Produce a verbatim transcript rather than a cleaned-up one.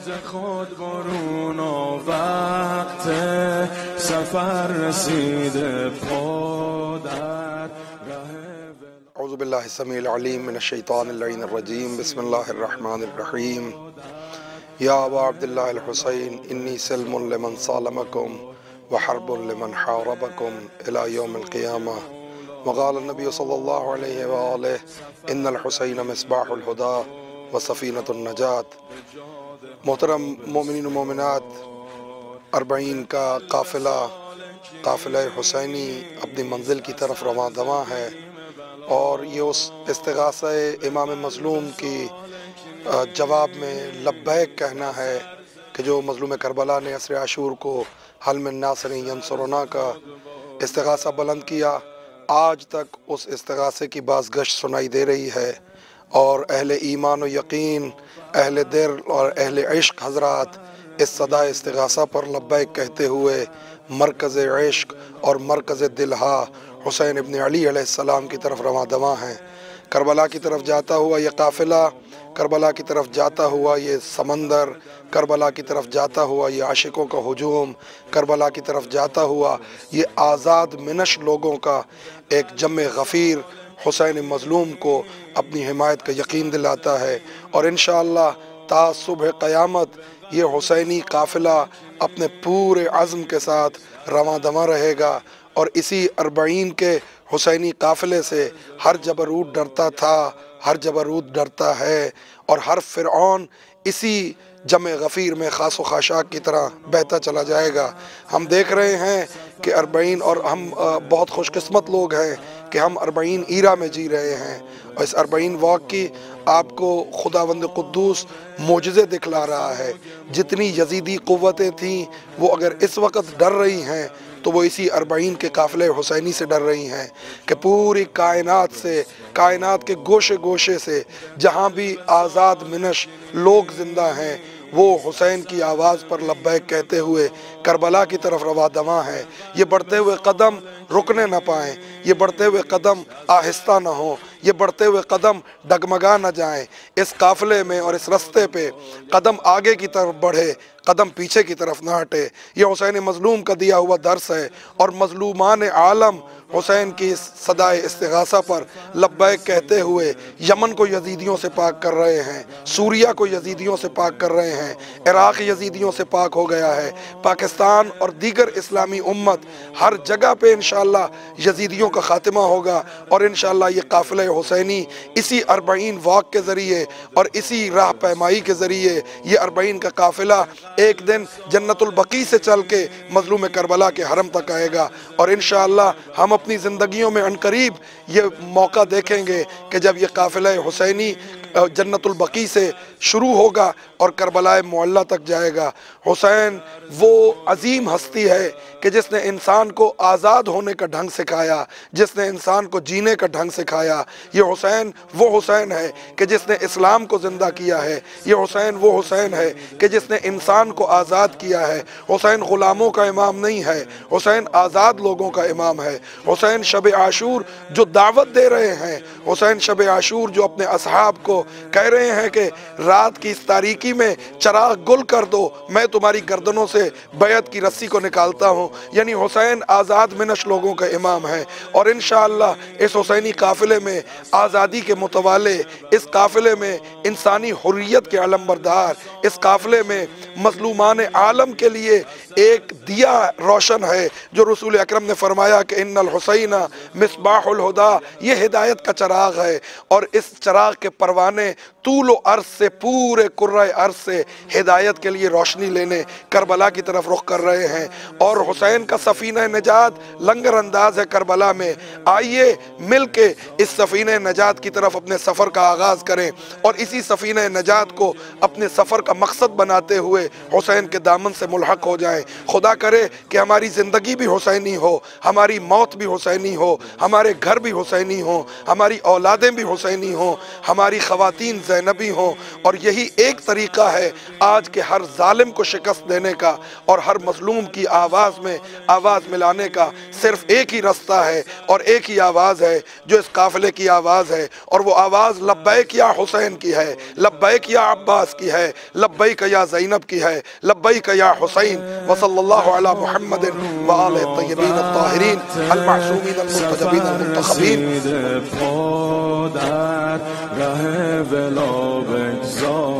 ز خود برون و وقت سفر رسیده پا در اعوذ باللہ السمیع العلیم من الشیطان اللعین الرجیم بسم اللہ الرحمن الرحیم یا ابا عبداللہ الحسین انی سلم لمن سالمکم وحرب لمن حاربکم الى یوم القیامہ وقال النبی صلی اللہ علیہ وآلہ ان الحسین مصباح الہدا وسفینۃ النجات۔ محترم مومنین و مومنات، اربعین کا قافلہ قافلہ حسینی اپنی منزل کی طرف رواں دواں ہے، اور یہ اس استغاثہ امام مظلوم کی جواب میں لبیک کہنا ہے کہ جو مظلوم کربلا نے عصر عاشور کو حل من ناصر ینصرنا کا استغاثہ بلند کیا، آج تک اس استغاثے کی بازگشت سنائی دے رہی ہے، اور اہل ایمان و یقین، اہل دل اور اہل عشق حضرات اس صدا استغاثہ پر لبیک کہتے ہوئے مرکز عشق اور مرکز دلہا حسین ابن علی علیہ السلام کی طرف رواں دواں ہیں۔ کربلا کی طرف جاتا ہوا یہ قافلہ، کربلا کی طرف جاتا ہوا یہ سمندر، کربلا کی طرف جاتا ہوا یہ عاشقوں کا ہجوم، کربلا کی طرف جاتا ہوا یہ آزاد منش لوگوں کا ایک جمع غفیر حسین مظلوم کو اپنی حمایت کا یقین دلاتا ہے، اور انشاءاللہ تا صبح قیامت یہ حسینی قافلہ اپنے پورے عزم کے ساتھ رواں دواں رہے گا، اور اسی اربعین کے حسینی قافلے سے ہر جبروت ڈرتا تھا، ہر جبروت ڈرتا ہے، اور ہر فرعون اسی جمع غفیر میں خاص و خاشاک کی طرح بہتا چلا جائے گا۔ ہم دیکھ رہے ہیں کہ اربعین، اور ہم بہت خوش قسمت لوگ ہیں کہ ہم اربعین ایرا میں جی رہے ہیں، اور اس اربعین واق کی آپ کو خداوند قدوس معجزے دکھلا رہا ہے۔ جتنی یزیدی قوتیں تھیں وہ اگر اس وقت ڈر رہی ہیں تو وہ اسی اربعین کے قافلے حسینی سے ڈر رہی ہیں کہ پوری کائنات سے، کائنات کے گوشے گوشے سے جہاں بھی آزاد منش لوگ زندہ ہیں وہ حسین کی آواز پر لبیک کہتے ہوئے کربلا کی طرف رواں دواں ہیں۔ یہ بڑھتے ہوئے قدم رکنے نہ پائیں، یہ بڑھتے ہوئے قدم آہستہ نہ ہوں، یہ بڑھتے ہوئے قدم ڈگمگا نہ جائیں۔ اس قافلے میں اور اس رستے پہ قدم آگے کی طرف بڑھے، قدم پیچھے کی طرف نہ ہٹے۔ یہ حسین مظلوم کا دیا ہوا درس ہے، اور مظلومان عالم حسین کی اس صدائے استغاثہ پر لبیک کہتے ہوئے یمن کو یزیدیوں سے پاک کر رہے ہیں، سوریہ کو یزیدیوں سے پاک کر رہے ہیں، عراق یزیدیوں سے پاک ہو گیا ہے، پاکستان اور دیگر اسلامی امت ہر جگہ پہ انشاءاللہ یزیدیوں کا خاتمہ ہوگا، اور انشاءاللہ یہ قافلہ حسینی اسی اربعین واق کے ذریعے اور اسی راہ پیمائی کے ذریعے یہ اربعین کا قافلہ ایک دن جنت البقیع سے چل کے مظلوم کربلا کے حرم تک آئے گا، اور انشاءاللہ ہم اپنی زندگیوں میں عنقریب یہ موقع دیکھیں گے کہ جب یہ قافلہ حسینی جنت البقیع سے شروع ہوگا اور کربلا معلی تک جائے گا۔ حسین وہ عظیم ہستی ہے کہ جس نے انسان کو آزاد ہونے کا ڈھنگ سکھایا، جس نے انسان کو جینے کا ڈھنگ سکھایا۔ یہ حسین وہ حسین ہے کہ جس نے اسلام کو زندہ کیا ہے، یہ حسین وہ حسین ہے کہ جس نے انسان کو آزاد کیا ہے۔ حسین غلاموں کا امام نہیں ہے، حسین آزاد لوگوں کا امام ہے۔ حسین شب عاشور جو دعوت دے رہے ہیں، حسین شب عاشور جو اپنے اصحاب کو کہہ رہے ہیں کہ رات کی اس تاریکی میں چراغ گل کر دو، میں تمہاری گردنوں سے بیعت کی رسی کو نکالتا ہوں، یعنی حسین آزاد منش لوگوں کا امام ہے۔ اور انشاءاللہ اس حسینی قافلے میں آزادی کے متوالے، اس قافلے میں انسانی حریت کے علمبردار، اس قافلے میں مظلومان عالم کے لیے ایک دیا روشن ہے جو رسول اکرم نے فرمایا کہ ان الحسین مصباح الہدا، یہ ہدایت کا چراغ ہے، اور اس چراغ کے پروانے طول و عرض سے، پورے کرۂ عرض سے ہدایت کے لیے روشنی لینے کربلا کی طرف رخ کر رہے ہیں۔ اور حسین کا سفینہ نجات لنگر انداز ہے کربلا میں، آئیے مل کے اس سفینہ نجات کی طرف اپنے سفر کا آغاز کریں، اور اسی سفینہ نجات کو اپنے سفر کا مقصد بناتے ہوئے حسین کے دامن سے ملحق ہو جائیں۔ خدا کرے کہ ہماری زندگی بھی حسینی ہو، ہماری موت بھی حسینی ہو، ہمارے گھر بھی حسینی ہوں، ہماری اولادیں بھی حسینی ہوں، ہماری خواتین زینبی ہوں، اور یہی ایک طریقہ ہے آج کے ہر ظالم کو شکست دینے کا اور ہر مظلوم کی آواز میں آواز ملانے کا۔ صرف ایک ہی رستہ ہے اور ایک ہی آواز ہے جو اس قافلے کی آواز ہے، اور وہ آواز لبیک یا حسین کی ہے، لبیک یا عباس کی ہے، لبیک یا زینب کی ہے، لبیک یا حسین۔ وصلی اللہ علی محمد وآلہ الطیبین الطاہرین المعصومین المرتجبین المنتخبین۔ در ره ولا بگذار